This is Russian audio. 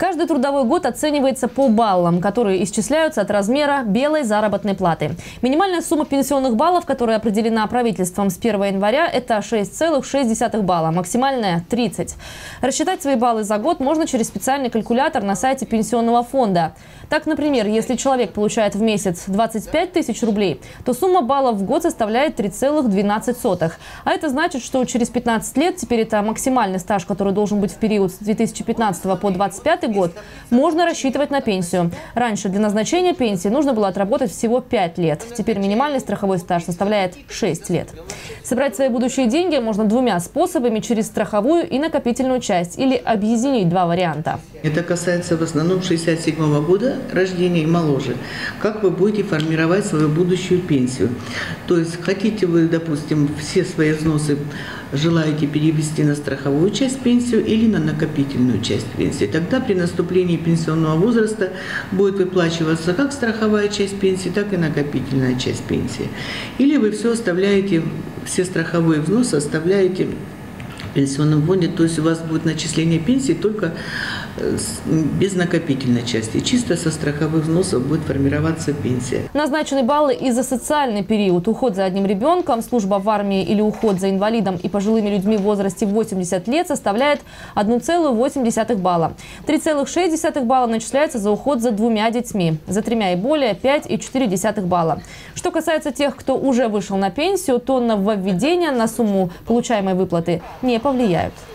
Каждый трудовой год оценивается по баллам, которые исчисляются от размера белой заработной платы. Минимальная сумма пенсионных баллов, которая определена правительством с 1 января, это 6,6 балла, максимальная – 30. Рассчитать свои баллы за год можно через специальный калькулятор на сайте пенсионного фонда. Так, например, если человек получает в месяц 25 тысяч рублей, то сумма баллов в год составляет 3,12. А это значит, что через 15 лет, теперь это максимальный стаж, который должен быть в период с 2015 по 2025 год, можно рассчитывать на пенсию. Раньше для назначения пенсии нужно было отработать всего 5 лет. Теперь минимальный страховой стаж составляет 6 лет. Собрать свои будущие деньги можно двумя способами: через страховую и накопительную часть, или объединить два варианта. Это касается в основном 67-го года рождения и моложе. Как вы будете формировать свою будущую пенсию? То есть хотите вы, допустим, все свои взносы желаете перевести на страховую часть пенсию или на накопительную часть пенсии. Тогда при наступлении пенсионного возраста будет выплачиваться как страховая часть пенсии, так и накопительная часть пенсии. Или вы все оставляете, все страховые взносы оставляете в пенсионном фонде, то есть у вас будет начисление пенсии только без накопительной части. Чисто со страховых взносов будет формироваться пенсия. Назначены баллы и за социальный период: уход за одним ребенком, служба в армии или уход за инвалидом и пожилыми людьми в возрасте 80 лет составляет 1,8 балла. 3,6 балла начисляется за уход за двумя детьми, за тремя и более 5,4 балла. Что касается тех, кто уже вышел на пенсию, то нововведения на сумму получаемой выплаты не повлияют.